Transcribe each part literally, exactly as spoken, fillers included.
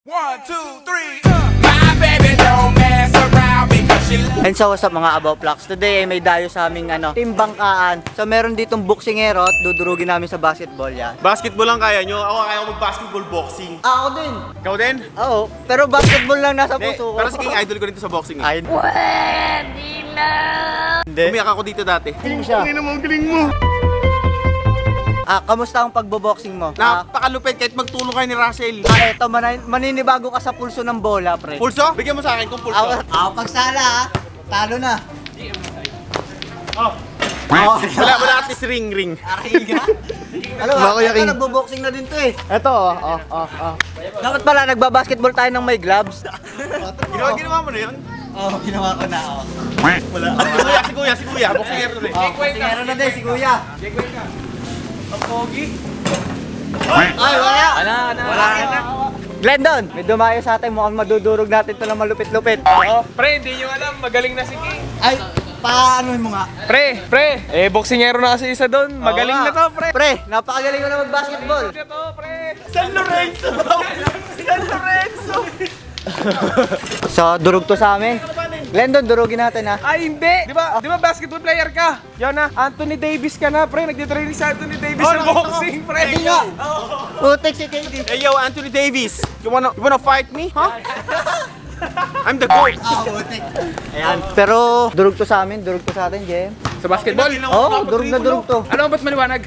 One, two, three, uh. My baby don't mess around because she loves. And so what's up mga Abovlogs? Today ay may dayo sa aming ano, team bangkaan. So meron ditong boksingero at dudurugin namin sa basketball yan. Basketball lang kaya nyo? Ako kaya ko mag-basketball boxing. Ako din. Ikaw din? Oo, pero basketball lang nasa Hindi, puso ko. pero sige, idol ko dito sa boxing. Ay, Pwede na. hindi. Umiyak ako dito dati. Galing siya. Galing mo, galing mo. Ah, kamusta ang pagboboxing mo? Ah, Napakalupit kahit magtulong kayo ni Russell. ah eto, manay- maninibago ka sa pulso ng bola, pre. Pulso? Bigyan mo sa akin kung pulso. Ako, ako pagsala ah. Talo na. Oh. Wala, wala at least ring, ring. Ariga? Ano, Bako ako yakin. nagboboxing na din to eh. Eto, oh, oh, oh, oh. Dapat pala nagbabasketball tayo ng may gloves. Ginawa, ginawa mo na yun? Oo, oh, ginawa ko na oh. Wala. Si kuya, si kuya, si kuya. Boxingero na eh. Oh, boxingero na din si kuya. Ang pogi. Ay, wala! Wala, wala. Wala na. Glendon, may dumayo sa atin, mukhang madudurog natin ito ng malupit-lupit. Oo. Pre, hindi nyo alam, magaling na si King. Ay, paano mo nga? Pre, pre, eh, boksingero na kasi isa doon. Magaling Oo na nga. to, pre. Pre, napakagaling ko na mag-basketball. Magaling na to, pre. San Lorenzo! San Lorenzo! So, durog to sa amin. Glendon, durugin natin ha. Ay, hindi. Di ba, di ba basketball player ka? Yan na, Anthony Davis ka na, pre. Nagtitraining sa Anthony Davis Oh, sa nakita ko. boxing, pre. Hindi nga. Putik si K D. Hey yo, Anthony Davis. You wanna, you wanna fight me? Huh? I'm the GOAT. Ah, putik. Ayan. Pero, durog to sa amin, durog to sa atin, Jem. Sa basketball? Oo, oh, durog na durog to. Alam mo ba't maliwanag?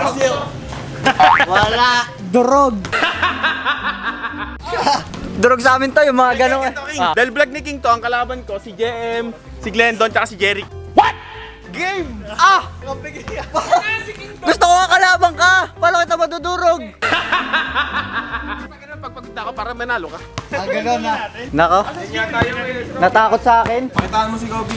Wala. Durog. Durog sa amin to, yung mga ganun. Ah. Dahil vlog ni King to, ang kalaban ko, si J M, si Glendon, tsaka si Jerry. What? Game! Ah! Gusto ko kalabang ka! Paano kita madudurog? Pag pagod ako para manalo ka. Ah, gano'n na. Nako, natakot sa akin. Pakitaan mo si Gobi.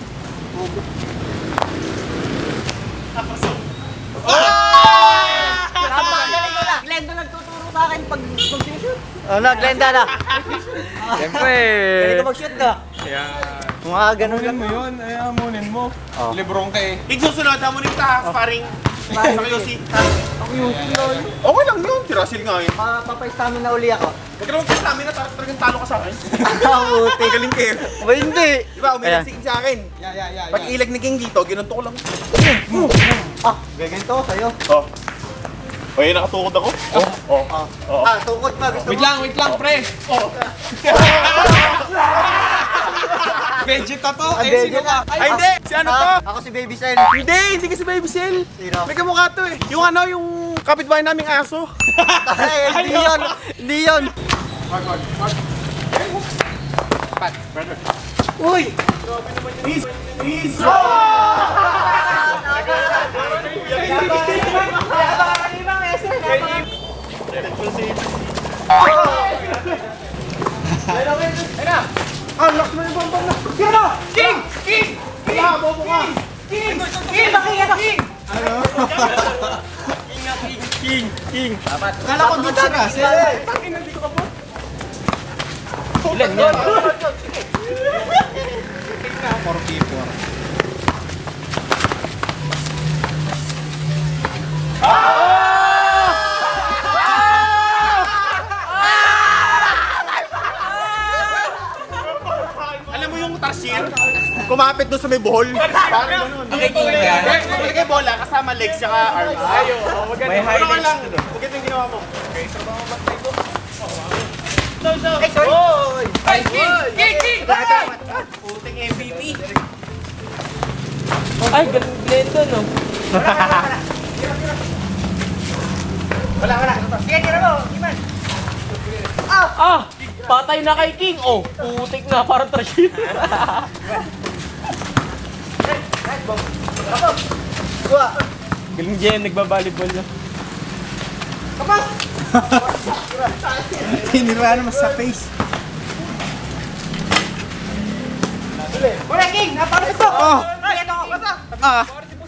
Napakagaling ko na. Glenda nagtuturo sa akin pag mag-shoot. Oh, na, Glenda na. Siyempre. Galing ko mag-shoot na. Kaya, Mga ganun lang. mo yun, ay amunin mo. Oh. Librong ka eh. King susunod, hamunin ka, sparring. Sa Q C. Okay lang yun, si Russell nga yun. Papaistamin na uli ako. Huwag ka naman kasi namin na talagang talo ka sa akin. Ah, puti. Galing kayo. Ba hindi? Di ba, umilag Ayan. si King sa akin. Yeah, yeah, yeah. Pag ilag ni King dito, ginunto ko lang. Ah, gaganto ko sa'yo. Oh. Okay, nakatukod ako. Oh, oh. Ah, Oh. ah tukod pa. Gusto Wait mo? lang, wait lang, pre. Oh. Vegeta to? Ah, Eh, sino Vegeta. ka? Ay, hindi! Si ano to? Ah, ako si Baby Cell. Hindi, hindi kasi Baby Cell. Sino? May kamukha to eh. Yung ano, yung kapitbahay naming aso. Ay, hindi yun. Hindi yun. Pat, brother. Uy! He's, he's... Ah, lock na yung bambang na. Sino? King! King! Wala, bobo ka. King! King! King! Ano? King, King. Kala ko dun si Russell. Ilan yan? Alam mo yung tarsier? Kumapit doon sa may buhol. Parang ganun. Pagkakay kay bola, kasama legs, tsaka arms. Ayo. May highlights lang. to doon. Huwag ito yung ginawa mo. Okay, so baka matay ko. So, so. Ay, sorry. Ay, King! King! King! Puting M V P. Ay, galing Glendon, no? Wala, wala. Sige, tira mo. Iman. Ah! Patay na kay King! Oh, putik na, parang trashit. Kuha. Galing dyan, nagbabalibol na. Hinira naman sa face. Wala, King. Napano ito. Oh. Ay, ito. Basta. Ah.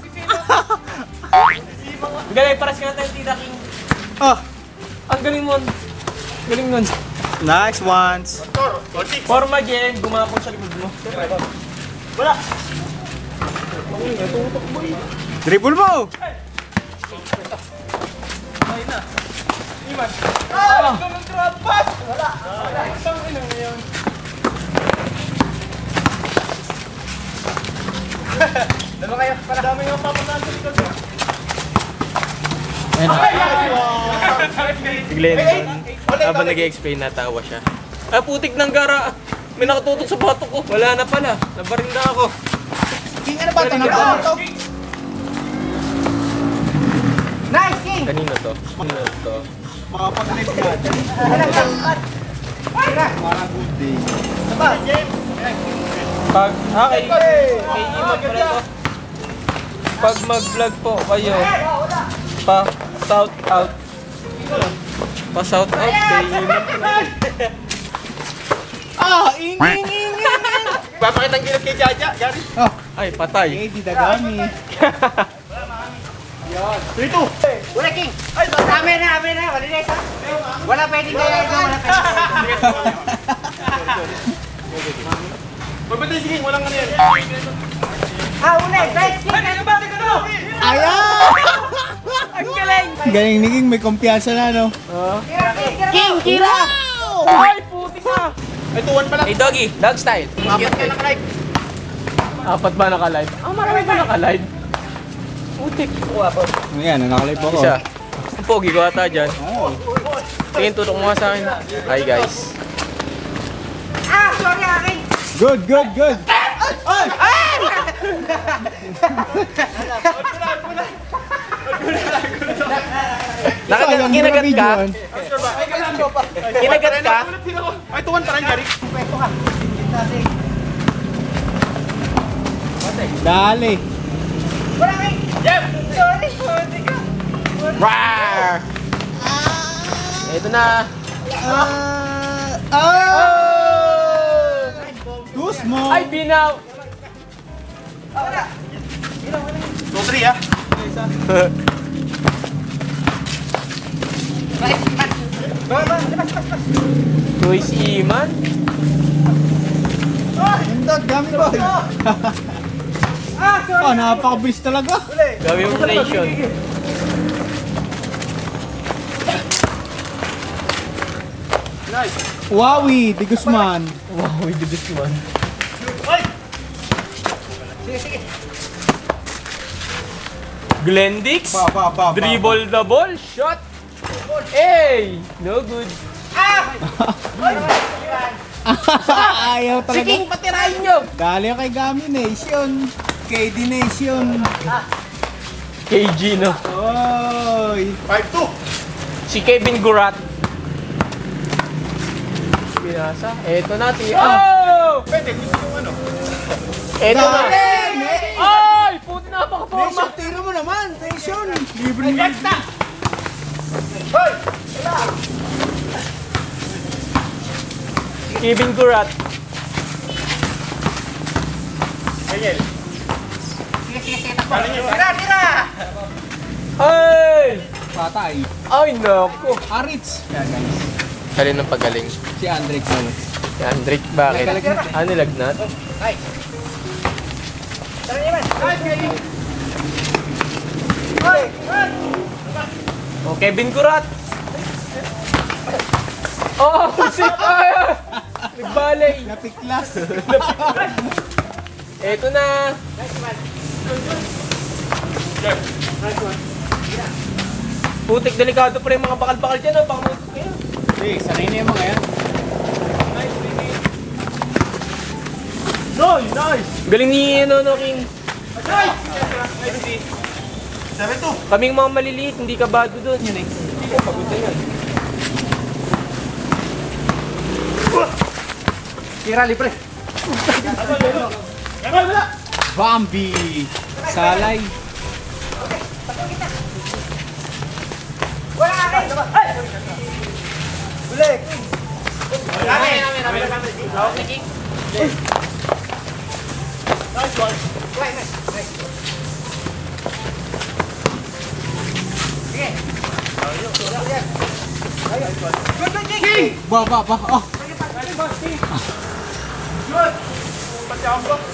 Galing, paras ka na tayo, Tita King. Oh. Ang galing mo. Galing nun. Nice ones. Forma dyan, gumapon sa likod mo. Wala. Dribble mo. Iman. Ah! Galing trap pass! Wala. Si Glendon, habang nag-explain, natawa siya. Ah, putik ng gara. May nakatutok sa batok ko. Wala na pala. Nabaring na ako. King, ano ba ito? Nagkaon to? Nice, King! Kanino to? Kanino to? Makapag-live natin. Parang good day. Pag, ah, kay, kay Imam pala to. Pag mag-vlog po kayo, pa shout out. Pa shout out kay Imam pala. Ah! Ing, ing, ing, ing! Papakitang gilas kay Jaja, Gary. Oh, ay, patay. Eh, di dagami. three two. Wala, King! Amin na, amin na! Wala na isa! Wala pwedeng kaya ito, wala pwedeng. Pagpatay si King, walang ano yan. Ah, una! Nice, King! Ano ba? Ayan! Ang galing! Galing ni King, may kumpiyansa na, no? Kira, King! King! Kira! Ay, putik na! Ay, tuwan pala. Hey, Doggy, dog style. Apat ka naka-live. Apat ba naka-live? Ah, marami ba naka-live? Putik. Ayan, naka-live ako. Isa. Ang pogi ko ata dyan. Tingin, tutok mo nga sa akin. Hi, guys. Ah! Sorry, akin! Good, good, good. Nakagat, kinagat ka? Kinagat ka? Ay, tuwan pa rin, Gary. Dali. Wala, King! Sorry, sorry ka! Rawr! Ito na. Ah! Oh! Too small. Ay, binaw! two three, ah. Luis Iman? Ganda, dami ba? Ah! Sorry! Oh, napakabilis talaga. Gabi yung nation. Wowie, Di Guzman. Wow, we did this one. Glendix? Ba, ba, ba, ba. Dribble the ball, shot! Hey! No good. Ayaw talaga. Sige, patirahin nyo! Dali kay Gami Nation. K D Nation. K G, no? Oy. five two. Si Kevin Gurat. Pinasa. Eto na, ti. Oh! Pwede, gusto yung ano. Eto na. Galing! Ay! Puti na napaka-forma. Nation, tiro mo naman. Nation. Libre mo. Kevin Gurat. Daniel. Tira, tira! Ay! Patay. Ay, naku. Arits. Yan, guys. Kalin ng pagaling. Si Andrex naman. Si Andrick, bakit? Nagkalagnat. Ah, nilagnat? Tara naman! Oh, Kevin Gurat. Oh, pusik! Ay! Nagbalay. Napiklas. Eto na. Putik, delikado pa rin mga bakal-bakal dyan. Oh. Baka may... Hey, sanay na yung mga yan. Galing ni ano, no, King. seven two. Kaming mga maliliit, hindi ka bado doon. Yun eh. Hindi ko pagod na yun. Tira, libre! Bambi. Salay. Wala ka, King! Ay! Uli, King! Namin, namin, namin, namin. Hawak ni King. Nice one. Nice, nice, nice. Sige. Good, good, King! Ba, ba, ba. Oh. Good. Pati ako ba?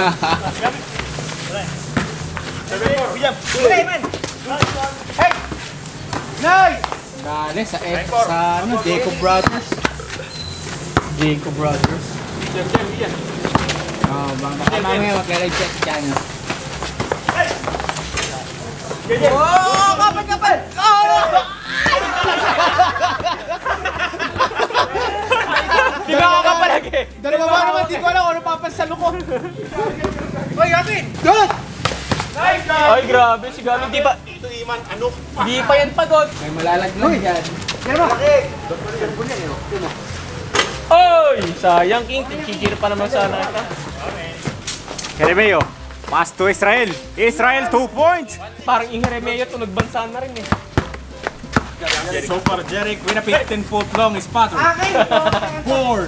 seven four, William. Uli, man! Hey! Nice! Dali sa F, sa ano, Jacob Brothers. Jacob Brothers. William, William, William. Oh, bang baka mamaya mag-live check dyan. No? William. Oh, kapal, kapal! Oh! Di ba ako kapalagi? Dalawa ba naman, di ko alam kung ano papansalo ko. Hoy, Gavin! Good! Ay, grabe. Si Gavin, di pa... Ito, Iman, ano? Di pa yan pagod. May malalaglag dyan. Oy! Sayang, King. Kikikir pa naman sana ito. Jeremeo, pass to Israel. Israel, two points. Parang yung Jeremeo, tunog bansa na rin eh. So far, Jeric with a fifteen foot long spot. Four.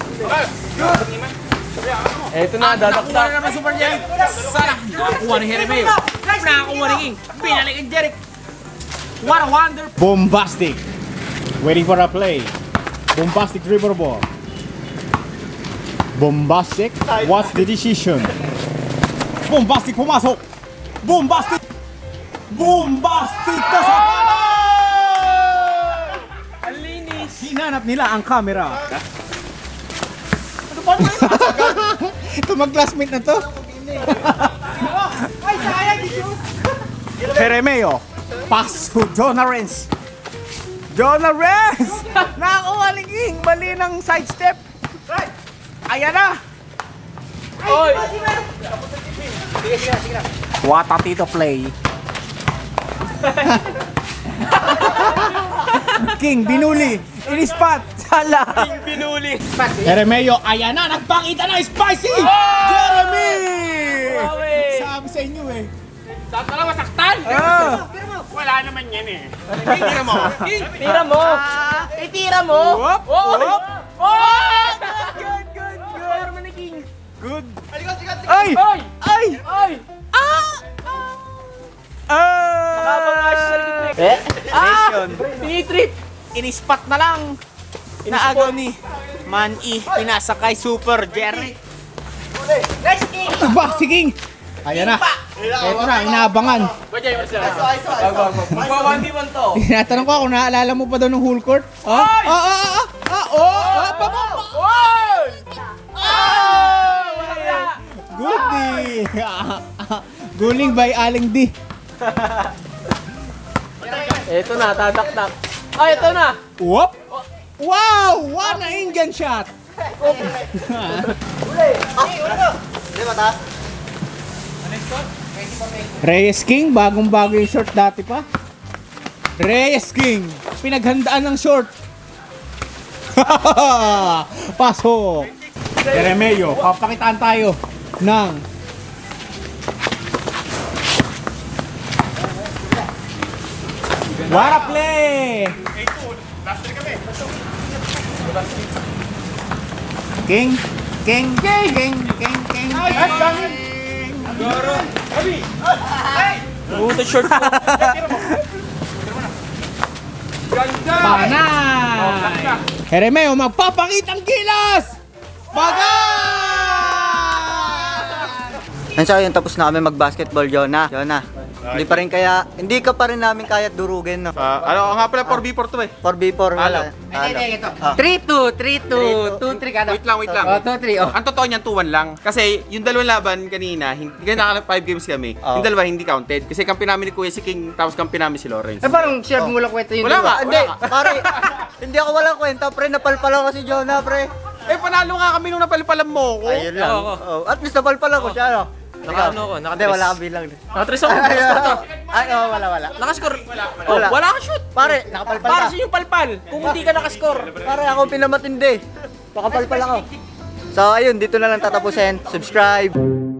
Eto na, dadakdak. naman Super Jeric. Sana, nakakuha ni Jeremeo. Nakakuha ni King. Binalik ang Jeric. What a wonder. Bombastic. Waiting for a play. Bombastic dribble ball. Bombastic. What's the decision? Bombastic pumasok. Bombastic. Bombastic to sa Ang linis. hinanap nila ang camera. Ano ba ito mag-classmate na to? Ay, sayang dito. Jeremeo, pass to Jonah Renz. Jonah Renz! Nakakuha ni King, mali ng sidestep. Ayan na. Oy! What a tito play. King, binuli. In-spot. Sala. King binuli. Jeremeo, ayan na. Nagpakita na. Spicy! Jeremy! Grabe. Sabi sa inyo eh. Saan ka lang masaktan? Ah. Wala naman yan eh. Tira mo. Tira mo. Itira mo. Whoop, Oh! whoop. Oh! Good, good, good. Arma ni King. Good. Ay! Ay! Ay! Ay! Ah! Habang nga siya sa likod mo eh. Ah! Tinitreat. In-spot na lang. Naagaw ni Man-E. Pinasakay Super Jerry. Ba, si King! Ayan na. Ito na, inaabangan. Magpa one v one to. Tinatanong ko kung naalala mo pa daw ng whole court. Ah, ah, ah, ah, ah, oh, ah, pa, pa, pa. Oy! Good D. Guling by Aling D. Ito na, tadakdak. Ay, ito na. Whoop! Wow! What an Indian shot! Hindi ba ta? Reyes King, bagong-bago yung short dati pa. Reyes King, pinaghandaan ng short. Pasok! Jeremeo, papakitaan tayo ng what a play! King, King, King, King, King, King, King. Buta short mo. Panay! Jeremeo, magpapakitang gilas! Bagay! And so yun, tapos na kami mag-basketball, Jonah. Jonah, hindi pa rin kaya, hindi ka pa rin namin kaya't durugin, no? Ah, ano nga pala, four v four to eh. four v four nga lang. three two, three two, two three ka na. Wait lang, wait lang. Oh, two three, oh. Ang totoo niyan, two one lang. Kasi yung dalawang laban kanina, hindi naka five games kami. Oh. Yung dalawa hindi counted. Kasi kampi namin ni Kuya si King, tapos kampi namin si Lawrence. Eh, parang share mo lang kwento yun. Wala nga. Hindi, pare, hindi ako walang kwenta, pre, napalpalan ko si Jonah, pre. Eh, panalo nga kami nung napalpalan mo ko. Ayun lang. Oo. Oh, at least napalpalan ko siya, no? Naka ano ko, Hindi, naka-tres. wala kang bilang. Naka-tres ako. Naka-score to. Ay, oh, wala, wala. Naka-score. Oh, Wala. wala ka shoot. Pare, nakapalpal Para ka. sa yung palpal. Kung hindi ka naka-score. Pare, ako pinamatindi. Nakapalpal ako. So, ayun, dito na lang tatapusin. Subscribe.